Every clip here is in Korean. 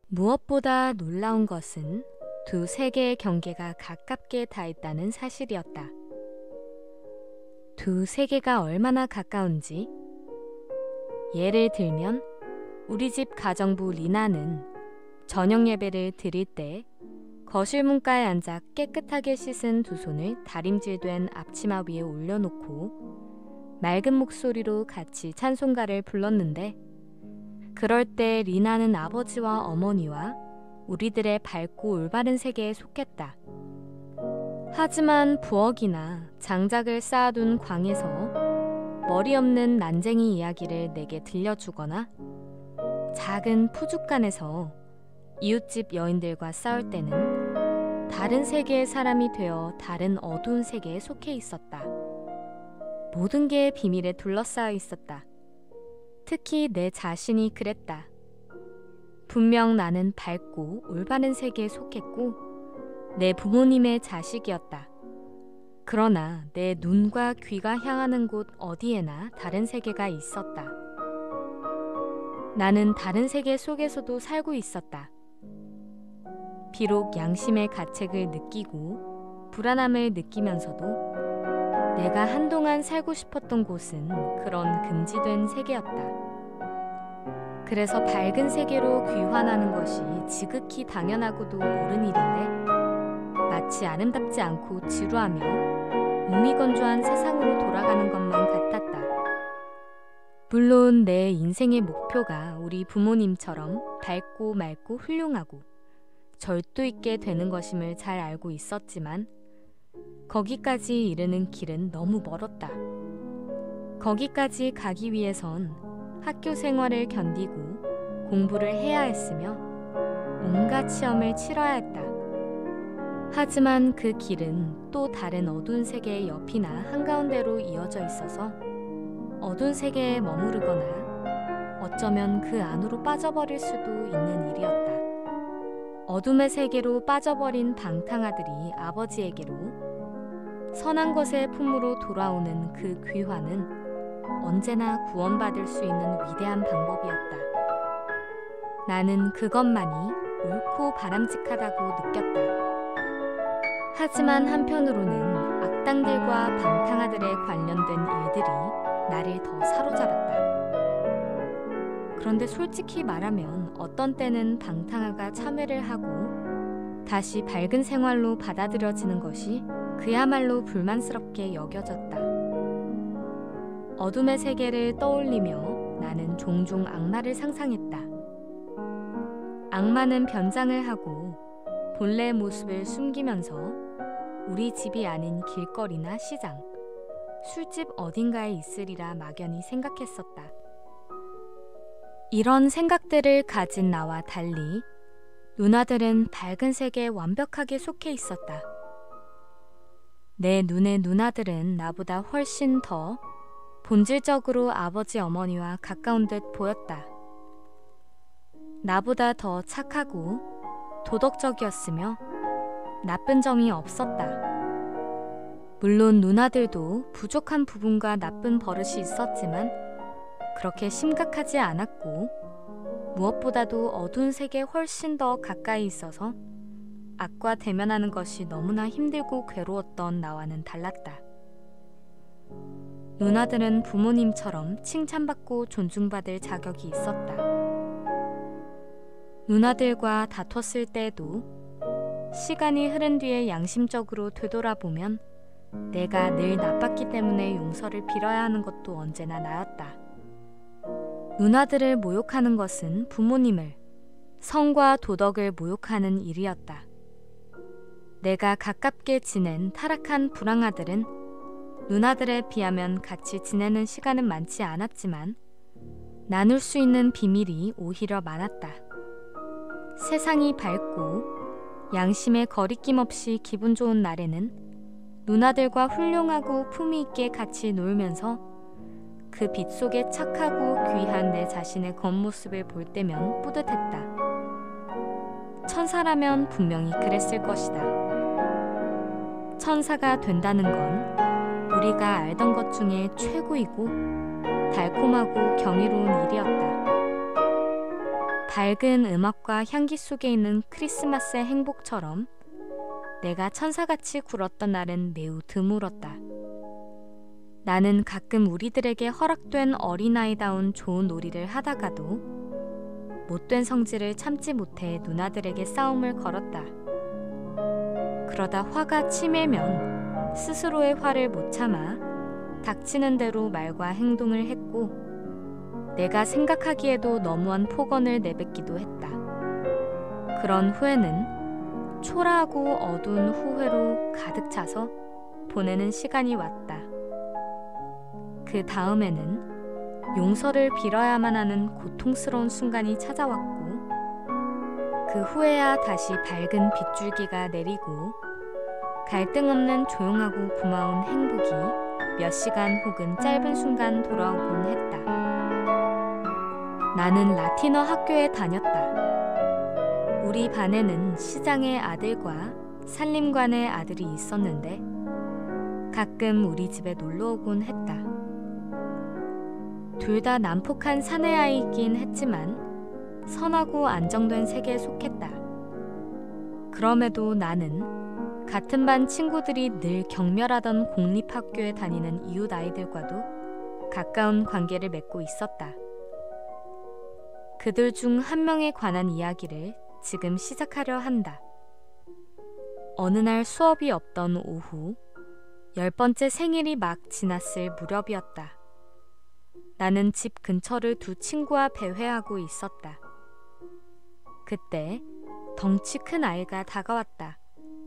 무엇보다 놀라운 것은 두 세계의 경계가 가깝게 닿았다는 사실이었다. 두 세계가 얼마나 가까운지, 예를 들면 우리 집 가정부 리나는 저녁 예배를 드릴 때 거실 문가에 앉아 깨끗하게 씻은 두 손을 다림질된 앞치마 위에 올려놓고 맑은 목소리로 같이 찬송가를 불렀는데, 그럴 때 리나는 아버지와 어머니와 우리들의 밝고 올바른 세계에 속했다. 하지만 부엌이나 장작을 쌓아둔 광에서 머리 없는 난쟁이 이야기를 내게 들려주거나 작은 푸죽간에서 이웃집 여인들과 싸울 때는 다른 세계의 사람이 되어 다른 어두운 세계에 속해 있었다. 모든 게 비밀에 둘러싸여 있었다. 특히 내 자신이 그랬다. 분명 나는 밝고 올바른 세계에 속했고 내 부모님의 자식이었다. 그러나 내 눈과 귀가 향하는 곳 어디에나 다른 세계가 있었다. 나는 다른 세계 속에서도 살고 있었다. 비록 양심의 가책을 느끼고 불안함을 느끼면서도 내가 한동안 살고 싶었던 곳은 그런 금지된 세계였다. 그래서 밝은 세계로 귀환하는 것이 지극히 당연하고도 옳은 일인데, 마치 아름답지 않고 지루하며 무미건조한 세상으로 돌아가는 것만 같았다. 물론 내 인생의 목표가 우리 부모님처럼 밝고 맑고 훌륭하고 절도 있게 되는 것임을 잘 알고 있었지만, 거기까지 이르는 길은 너무 멀었다. 거기까지 가기 위해선 학교 생활을 견디고 공부를 해야 했으며 온갖 시험을 치러야 했다. 하지만 그 길은 또 다른 어두운 세계의 옆이나 한가운데로 이어져 있어서 어두운 세계에 머무르거나 어쩌면 그 안으로 빠져버릴 수도 있는 일이었다. 어둠의 세계로 빠져버린 방탕아들이 아버지에게로 선한 것의 품으로 돌아오는 그 귀환은 언제나 구원받을 수 있는 위대한 방법이었다. 나는 그것만이 옳고 바람직하다고 느꼈다. 하지만 한편으로는 악당들과 방탕아들에 관련된 일들이 나를 더 사로잡았다. 그런데 솔직히 말하면 어떤 때는 방탕아가 참회를 하고 다시 밝은 생활로 받아들여지는 것이 그야말로 불만스럽게 여겨졌다. 어둠의 세계를 떠올리며 나는 종종 악마를 상상했다. 악마는 변장을 하고 본래의 모습을 숨기면서 우리 집이 아닌 길거리나 시장, 술집 어딘가에 있으리라 막연히 생각했었다. 이런 생각들을 가진 나와 달리 누나들은 밝은 세계에 완벽하게 속해 있었다. 내 눈의 누나들은 나보다 훨씬 더 본질적으로 아버지 어머니와 가까운 듯 보였다. 나보다 더 착하고 도덕적이었으며 나쁜 점이 없었다. 물론 누나들도 부족한 부분과 나쁜 버릇이 있었지만 그렇게 심각하지 않았고, 무엇보다도 어두운 세계에 훨씬 더 가까이 있어서 악과 대면하는 것이 너무나 힘들고 괴로웠던 나와는 달랐다. 누나들은 부모님처럼 칭찬받고 존중받을 자격이 있었다. 누나들과 다퉜을 때에도 시간이 흐른 뒤에 양심적으로 되돌아보면 내가 늘 나빴기 때문에 용서를 빌어야 하는 것도 언제나 나였다. 누나들을 모욕하는 것은 부모님을, 성과 도덕을 모욕하는 일이었다. 내가 가깝게 지낸 타락한 불황아들은 누나들에 비하면 같이 지내는 시간은 많지 않았지만 나눌 수 있는 비밀이 오히려 많았다. 세상이 밝고 양심에 거리낌 없이 기분 좋은 날에는 누나들과 훌륭하고 품위 있게 같이 놀면서 그 빛 속에 착하고 귀한 내 자신의 겉모습을 볼 때면 뿌듯했다. 천사라면 분명히 그랬을 것이다. 천사가 된다는 건 우리가 알던 것 중에 최고이고 달콤하고 경이로운 일이었다. 밝은 음악과 향기 속에 있는 크리스마스의 행복처럼 내가 천사같이 굴었던 날은 매우 드물었다. 나는 가끔 우리들에게 허락된 어린아이다운 좋은 놀이를 하다가도 못된 성질을 참지 못해 누나들에게 싸움을 걸었다. 그러다 화가 치밀면 스스로의 화를 못 참아 닥치는 대로 말과 행동을 했고 내가 생각하기에도 너무한 폭언을 내뱉기도 했다. 그런 후에는 초라하고 어두운 후회로 가득 차서 보내는 시간이 왔다. 그 다음에는 용서를 빌어야만 하는 고통스러운 순간이 찾아왔고 그 후에야 다시 밝은 빗줄기가 내리고 갈등 없는 조용하고 고마운 행복이 몇 시간 혹은 짧은 순간 돌아오곤 했다. 나는 라틴어 학교에 다녔다. 우리 반에는 시장의 아들과 산림관의 아들이 있었는데 가끔 우리 집에 놀러 오곤 했다. 둘 다 난폭한 사내아이이긴 했지만 선하고 안정된 세계에 속했다. 그럼에도 나는 같은 반 친구들이 늘 경멸하던 공립학교에 다니는 이웃 아이들과도 가까운 관계를 맺고 있었다. 그들 중 한 명에 관한 이야기를 지금 시작하려 한다. 어느 날 수업이 없던 오후 10번째 생일이 막 지났을 무렵이었다. 나는 집 근처를 두 친구와 배회하고 있었다. 그때 덩치 큰 아이가 다가왔다.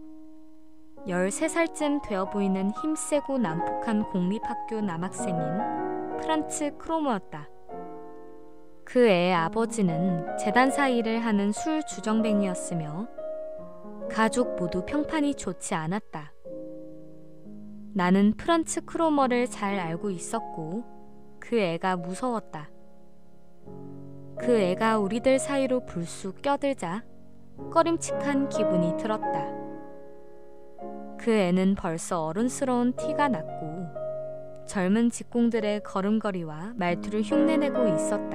13살쯤 되어 보이는 힘세고 난폭한 공립학교 남학생인 프란츠 크로머였다. 그 애의 아버지는 재단사 일을 하는 술 주정뱅이였으며 가족 모두 평판이 좋지 않았다. 나는 프란츠 크로머를 잘 알고 있었고 그 애가 무서웠다. 그 애가 우리들 사이로 불쑥 껴들자 꺼림칙한 기분이 들었다. 그 애는 벌써 어른스러운 티가 났고 젊은 직공들의 걸음걸이와 말투를 흉내내고 있었다.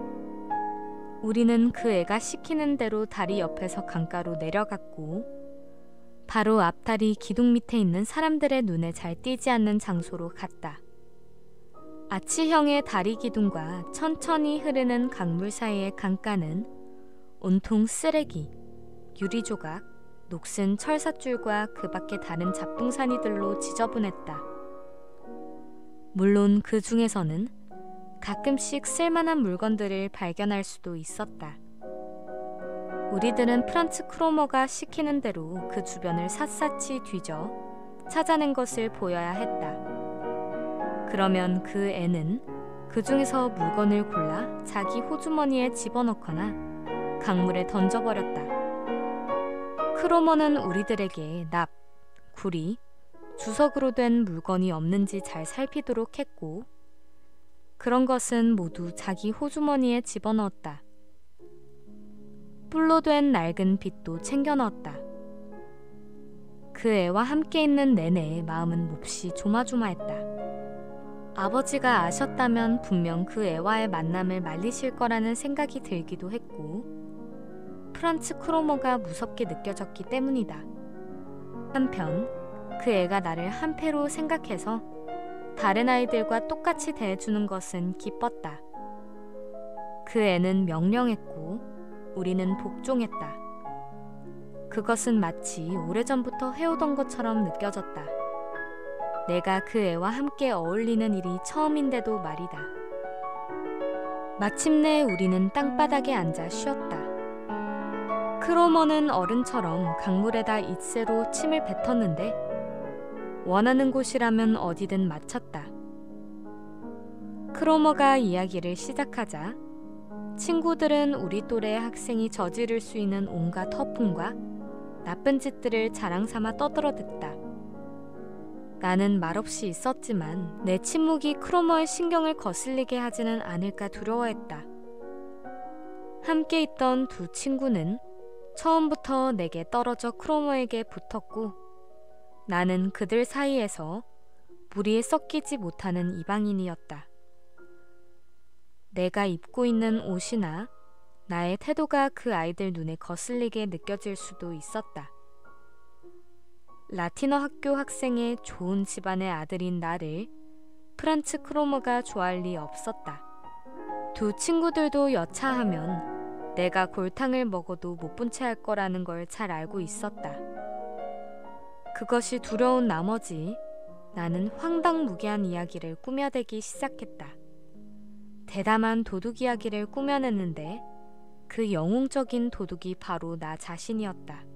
우리는 그 애가 시키는 대로 다리 옆에서 강가로 내려갔고 바로 앞다리 기둥 밑에 있는 사람들의 눈에 잘 띄지 않는 장소로 갔다. 아치형의 다리 기둥과 천천히 흐르는 강물 사이의 강가는 온통 쓰레기, 유리조각, 녹슨 철사줄과 그 밖의 다른 잡동사니들로 지저분했다. 물론 그 중에서는 가끔씩 쓸만한 물건들을 발견할 수도 있었다. 우리들은 프란츠 크로머가 시키는 대로 그 주변을 샅샅이 뒤져 찾아낸 것을 보여야 했다. 그러면 그 애는 그 중에서 물건을 골라 자기 호주머니에 집어넣거나 강물에 던져버렸다. 크로머는 우리들에게 납, 구리, 주석으로 된 물건이 없는지 잘 살피도록 했고 그런 것은 모두 자기 호주머니에 집어넣었다. 뿔로 된 낡은 빗도 챙겨 넣었다. 그 애와 함께 있는 내내 마음은 몹시 조마조마했다. 아버지가 아셨다면 분명 그 애와의 만남을 말리실 거라는 생각이 들기도 했고 프란츠 크로머가 무섭게 느껴졌기 때문이다. 한편 그 애가 나를 한패로 생각해서 다른 아이들과 똑같이 대해주는 것은 기뻤다. 그 애는 명령했고 우리는 복종했다. 그것은 마치 오래전부터 해오던 것처럼 느껴졌다. 내가 그 애와 함께 어울리는 일이 처음인데도 말이다. 마침내 우리는 땅바닥에 앉아 쉬었다. 크로머는 어른처럼 강물에다 잇새로 침을 뱉었는데 원하는 곳이라면 어디든 마쳤다. 크로머가 이야기를 시작하자 친구들은 우리 또래의 학생이 저지를 수 있는 온갖 허풍과 나쁜 짓들을 자랑삼아 떠들어댔다. 나는 말없이 있었지만 내 침묵이 크로머의 신경을 거슬리게 하지는 않을까 두려워했다. 함께 있던 두 친구는 처음부터 내게 떨어져 크로머에게 붙었고 나는 그들 사이에서 무리에 섞이지 못하는 이방인이었다. 내가 입고 있는 옷이나 나의 태도가 그 아이들 눈에 거슬리게 느껴질 수도 있었다. 라틴어 학교 학생의 좋은 집안의 아들인 나를 프란츠 크로머가 좋아할 리 없었다. 두 친구들도 여차하면 내가 골탕을 먹어도 못 본 채 할 거라는 걸 잘 알고 있었다. 그것이 두려운 나머지 나는 황당무계한 이야기를 꾸며대기 시작했다. 대담한 도둑 이야기를 꾸며냈는데 그 영웅적인 도둑이 바로 나 자신이었다.